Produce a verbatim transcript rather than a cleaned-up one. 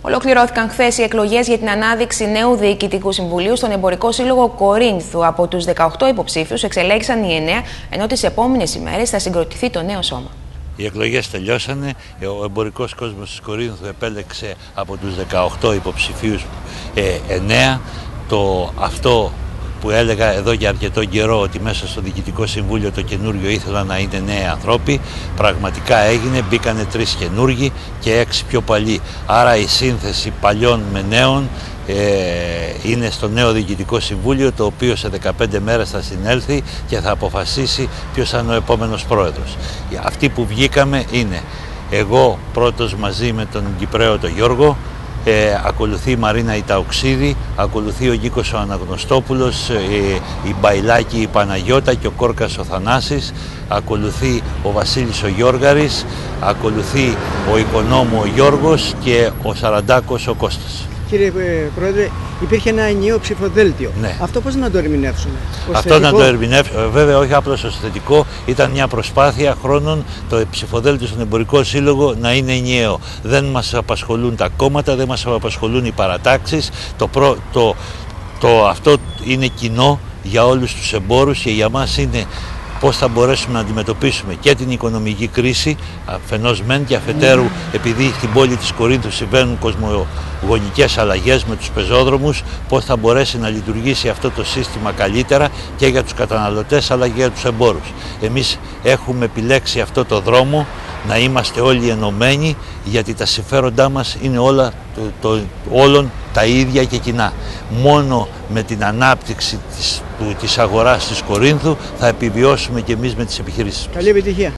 Ολοκληρώθηκαν χθες οι εκλογές για την ανάδειξη νέου Διοικητικού Συμβουλίου στον Εμπορικό Σύλλογο Κορίνθου. Από τους δεκαοκτώ υποψήφιους εξελέγησαν οι εννέα, ενώ τις επόμενες ημέρες θα συγκροτηθεί το νέο σώμα. Οι εκλογές τελειώσανε. Ο εμπορικός κόσμος της Κορίνθου επέλεξε από τους δεκαοκτώ υποψηφίους ε, εννέα. Το αυτό που έλεγα εδώ για αρκετό καιρό, ότι μέσα στο Διοικητικό Συμβούλιο το καινούριο ήθελα να είναι νέοι ανθρώποι, πραγματικά έγινε, μπήκανε τρεις καινούργοι και έξι πιο παλιοί. Άρα η σύνθεση παλιών με νέων ε, είναι στο νέο Διοικητικό Συμβούλιο, το οποίο σε δεκαπέντε μέρες θα συνέλθει και θα αποφασίσει ποιος θα είναι ο επόμενος πρόεδρος. Αυτοί που βγήκαμε είναι εγώ πρώτος μαζί με τον Κυπραίο τον Γιώργο, Ε, ακολουθεί η Μαρίνα η Ταουξίδη, ακολουθεί ο Γκίκος ο Αναγνωστόπουλος, ε, η Μπαϊλάκη η Παναγιώτα και ο Κόρκας ο Θανάσης, ακολουθεί ο Βασίλης ο Γιώργαρης, ακολουθεί ο Οικονόμου ο Γιώργος και ο Σαραντάκος ο Κώστας. Κύριε Πρόεδρε, υπήρχε ένα ενιαίο ψηφοδέλτιο. Ναι. Αυτό πώς να το ερμηνεύσουμε? Αυτό να το ερμηνεύσουμε, βέβαια όχι απλώς ως θετικό, ήταν μια προσπάθεια χρόνων το ψηφοδέλτιο στον Εμπορικό Σύλλογο να είναι ενιαίο. Δεν μας απασχολούν τα κόμματα, δεν μας απασχολούν οι παρατάξεις. Το, προ, το, το, αυτό είναι κοινό για όλους τους εμπόρους και για μας είναι πώς θα μπορέσουμε να αντιμετωπίσουμε και την οικονομική κρίση αφενός μεν και αφετέρου, επειδή στην πόλη της Κορίνθου συμβαίνουν κοσμογονικές αλλαγές με τους πεζόδρομους, πώς θα μπορέσει να λειτουργήσει αυτό το σύστημα καλύτερα και για τους καταναλωτές αλλά και για τους εμπόρους. Εμείς έχουμε επιλέξει αυτό το δρόμο, να είμαστε όλοι ενωμένοι, γιατί τα συμφέροντά μας είναι όλα, το, το, όλων τα ίδια και κοινά. Μόνο με την ανάπτυξη της, του, της αγοράς της Κορίνθου θα επιβιώσουμε και εμείς με τις επιχειρήσεις μας. Καλή επιτυχία.